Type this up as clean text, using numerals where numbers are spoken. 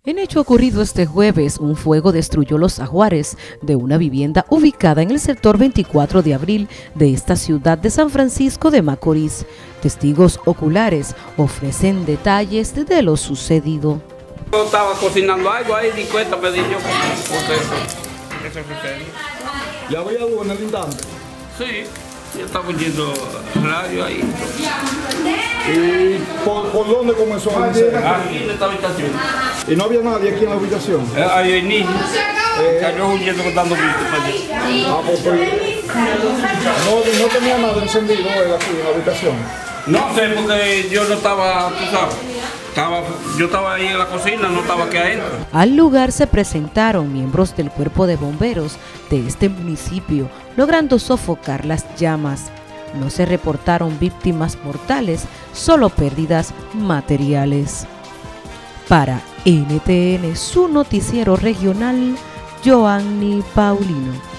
En hecho ocurrido este jueves, un fuego destruyó los ajuares de una vivienda ubicada en el sector 24 de abril de esta ciudad de San Francisco de Macorís. Testigos oculares ofrecen detalles de lo sucedido. Yo estaba cocinando algo ahí, di cuenta, pedí yo por eso sucedió. ¿Ya había algo en el instante? Sí, yo estaba oyendo radio ahí. ¿Y por dónde comenzó a incendio? Aquí en esta habitación. ¿Y no había nadie aquí en la habitación? Ahí el niño cayó huyendo dando gritos. No tenía nada encendido él aquí en la habitación. No sé, porque yo no estaba, tú sabes, yo estaba ahí en la cocina, no estaba aquí adentro. Al lugar se presentaron miembros del cuerpo de bomberos de este municipio, logrando sofocar las llamas. No se reportaron víctimas mortales, solo pérdidas materiales. Para NTN, su noticiero regional, Joanny Paulino.